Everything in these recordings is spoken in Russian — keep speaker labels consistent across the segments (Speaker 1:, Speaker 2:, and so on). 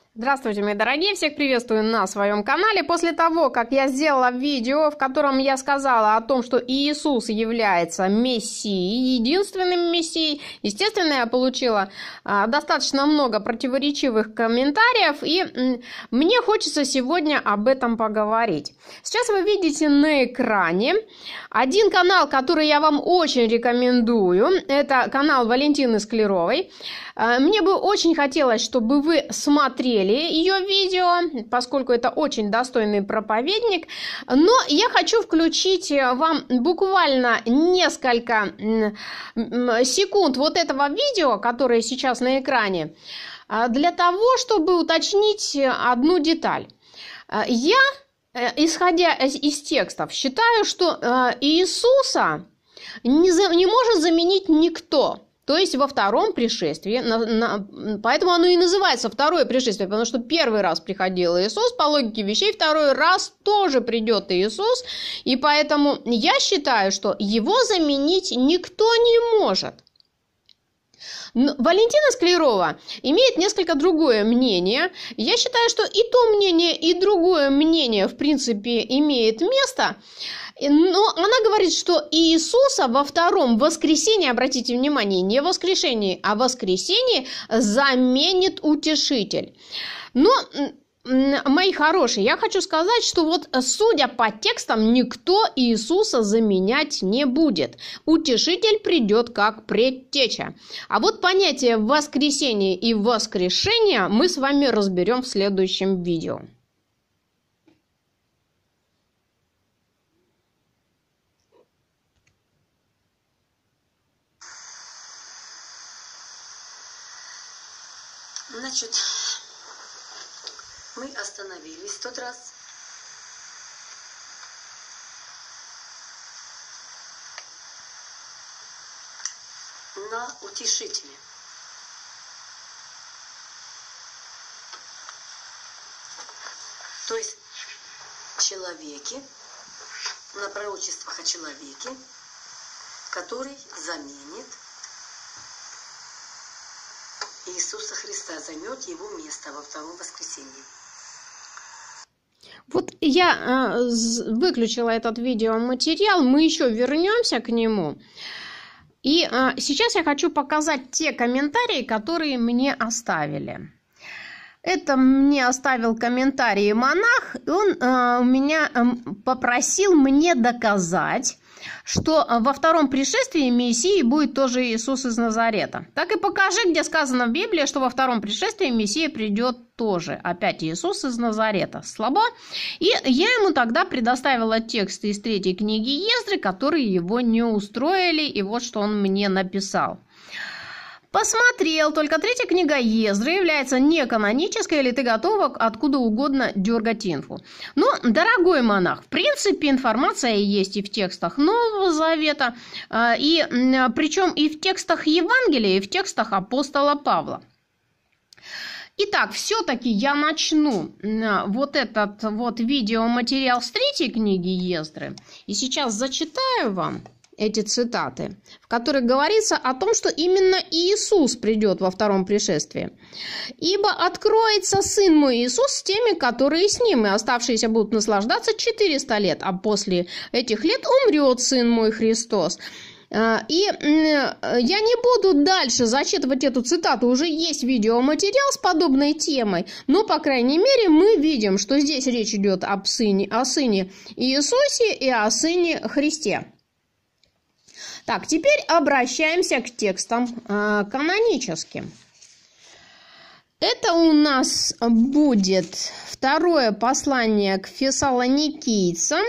Speaker 1: Здравствуйте, мои дорогие! Всех приветствую на своем канале. После того, как я сделала видео, в котором я сказала о том, что Иисус является Мессией, единственным Мессией, естественно, я получила достаточно много противоречивых комментариев, и мне хочется сегодня об этом поговорить. Сейчас вы видите на экране один канал, который я вам очень рекомендую. Это канал Валентины Склеровой. Мне бы очень хотелось, чтобы вы смотрели ее видео, поскольку это очень достойный проповедник. Но я хочу включить вам буквально несколько секунд вот этого видео, которое сейчас на экране, для того, чтобы уточнить одну деталь. Я, исходя из текстов, считаю, что Иисуса не может заменить никто. То есть во втором пришествии, поэтому оно и называется второе пришествие, потому что первый раз приходил Иисус, по логике вещей, второй раз тоже придет Иисус, и поэтому я считаю, что его заменить никто не может. Валентина Склерова имеет несколько другое мнение. Я считаю, что и то мнение, и другое мнение, в принципе, имеет место. Но она говорит, что Иисуса во втором воскресении, обратите внимание, не воскрешении, а воскресении заменит Утешитель. Но, мои хорошие, я хочу сказать, что вот судя по текстам, никто Иисуса заменять не будет. Утешитель придет как предтеча. А вот понятие воскресения и воскрешения мы с вами разберем в следующем видео.
Speaker 2: Значит, мы остановились в тот раз. На Утешителе. То есть человеке, на пророчествах о человеке, который заменит Иисуса Христа, займет его место во втором воскресении.
Speaker 1: Вот я выключила этот видеоматериал, мы еще вернемся к нему. И сейчас я хочу показать те комментарии, которые мне оставили. Это мне оставил комментарий монах, и он меня попросил мне доказать, что во втором пришествии Мессией будет тоже Иисус из Назарета. Так и покажи, где сказано в Библии, что во втором пришествии Мессия придет тоже. Опять Иисус из Назарета. Слабо? И я ему тогда предоставила тексты из 3 книги Ездры, которые его не устроили, и вот что он мне написал. Посмотрел, только 3 книга Ездры является неканонической, или ты готова откуда угодно дергать инфу. Но, дорогой монах, в принципе, информация есть и в текстах Нового Завета, и причем и в текстах Евангелия, и в текстах апостола Павла. Итак, все-таки я начну вот этот вот видеоматериал с 3 книги Ездры, и сейчас зачитаю вам эти цитаты, в которых говорится о том, что именно Иисус придет во втором пришествии. «Ибо откроется Сын мой Иисус с теми, которые с Ним, и оставшиеся будут наслаждаться 400 лет, а после этих лет умрет Сын мой Христос». И я не буду дальше зачитывать эту цитату, уже есть видеоматериал с подобной темой, но, по крайней мере, мы видим, что здесь речь идет о Сыне Иисусе и о Сыне Христе. Так, теперь обращаемся к текстам каноническим. Это у нас будет второе послание к фессалоникийцам.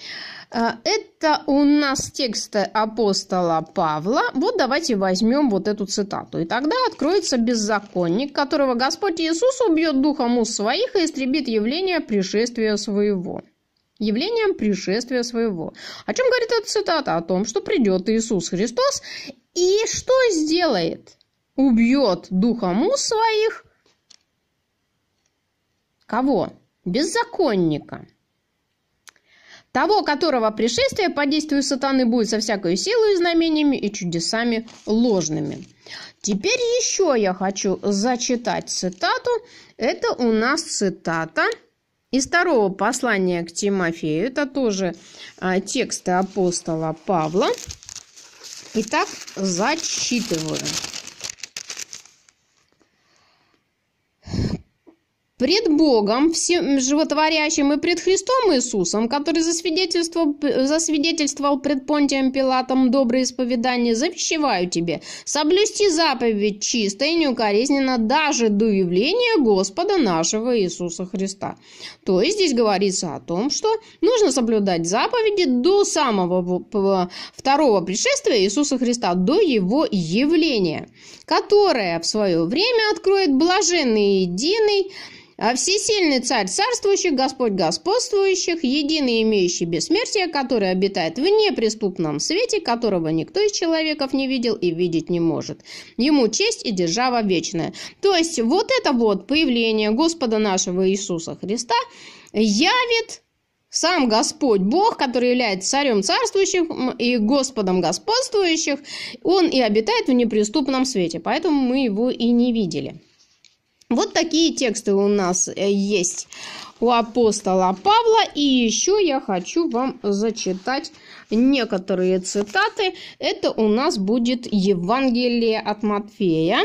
Speaker 1: Это у нас тексты апостола Павла. Вот давайте возьмем вот эту цитату. «И тогда откроется беззаконник, которого Господь Иисус убьет духом уст своих и истребит явление пришествия своего». Явлением пришествия своего. О чем говорит эта цитата? О том, что придет Иисус Христос и что сделает? Убьет духом уст своих кого? Беззаконника. того, которого пришествие по действию сатаны будет со всякой силой, знамениями и чудесами ложными. Теперь еще я хочу зачитать цитату. Это у нас цитата из второго послания к Тимофею. Это тоже тексты апостола Павла. Итак, зачитываю. Пред Богом, всем животворящим, и пред Христом Иисусом, который засвидетельствовал пред Понтием Пилатом доброе исповедание, завещеваю тебе соблюсти заповедь чисто и неукоризненно даже до явления Господа нашего Иисуса Христа. То есть здесь говорится о том, что нужно соблюдать заповеди до самого второго пришествия Иисуса Христа, до Его явления, которое в свое время откроет блаженный и единый, всесильный Царь царствующих, Господь господствующих, единый имеющий бессмертие, который обитает в неприступном свете, которого никто из человеков не видел и видеть не может. Ему честь и держава вечная. То есть вот это вот появление Господа нашего Иисуса Христа явит сам Господь Бог, который является Царем царствующих и Господом господствующих. Он и обитает в неприступном свете, поэтому мы его и не видели. Вот такие тексты у нас есть у апостола Павла. И еще я хочу вам зачитать некоторые цитаты. Это у нас будет Евангелие от Матфея,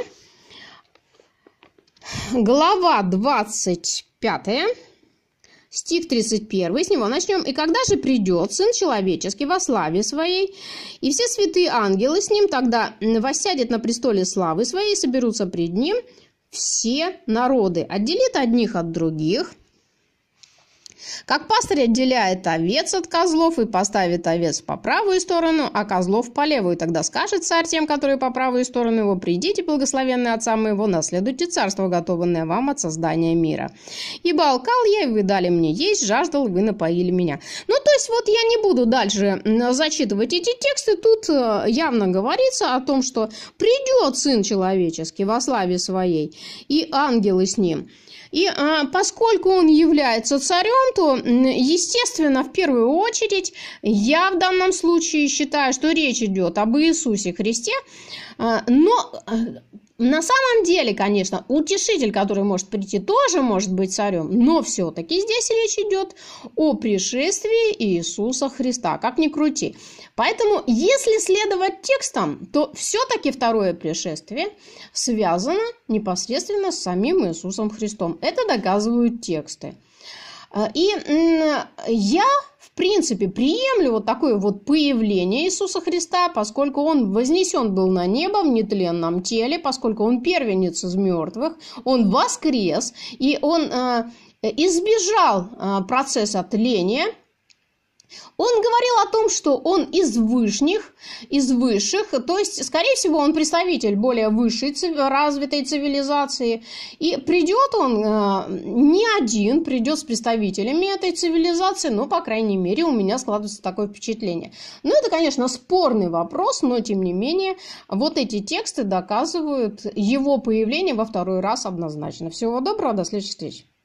Speaker 1: глава 25, стих 31. С него начнем. «И когда же придет Сын Человеческий во славе Своей, и все святые ангелы с Ним, тогда воссядет на престоле славы Своей, и соберутся пред Ним все народы, отделит одних от других, как пастырь отделяет овец от козлов и поставит овец по правую сторону, а козлов по левую. Тогда скажет царь тем, которые по правую сторону его: придите, благословенные отца моего, наследуйте царство, готованное вам от создания мира. Ибо алкал я, и вы дали мне есть, жаждал, и вы напоили меня». Ну, то есть, вот я не буду дальше зачитывать эти тексты. Тут явно говорится о том, что придет Сын Человеческий во славе Своей, и ангелы с Ним. И поскольку он является царем, то, естественно, в первую очередь, я в данном случае считаю, что речь идет об Иисусе Христе. Но на самом деле, конечно, утешитель, который может прийти, тоже может быть царем. Но все-таки здесь речь идет о пришествии Иисуса Христа, как ни крути. Поэтому, если следовать текстам, то все-таки второе пришествие связано непосредственно с самим Иисусом Христом. Это доказывают тексты. И я, в принципе, приемлю вот такое вот появление Иисуса Христа, поскольку Он вознесен был на небо в нетленном теле, поскольку Он первенец из мертвых, Он воскрес, и Он избежал процесса тления. Он говорил о том, что он из высших, то есть, скорее всего, он представитель более высшей развитой цивилизации. И придет он не один, придет с представителями этой цивилизации, но, по крайней мере, у меня складывается такое впечатление. Ну, это, конечно, спорный вопрос, но, тем не менее, вот эти тексты доказывают его появление во второй раз однозначно. Всего доброго, до следующей встречи.